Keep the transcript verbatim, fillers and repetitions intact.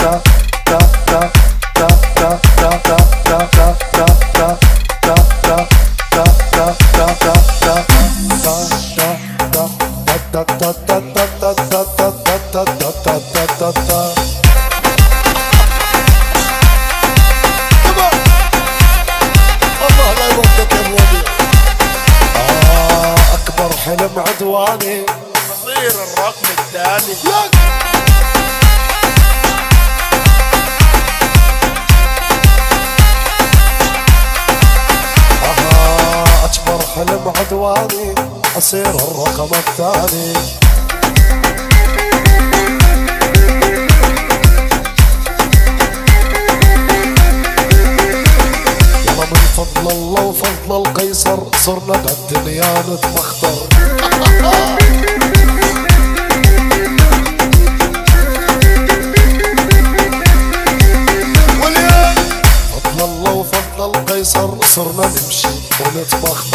حلم عدواني صير الرقم الثاني. آه أكبر حلم عدواني أصير الرقم الثاني. يلا من فضل الله وفضل القيصر صرنا بالدنيا نتمخطر. فضل الله وفضل القيصر صرنا نمشي ونتمخطر.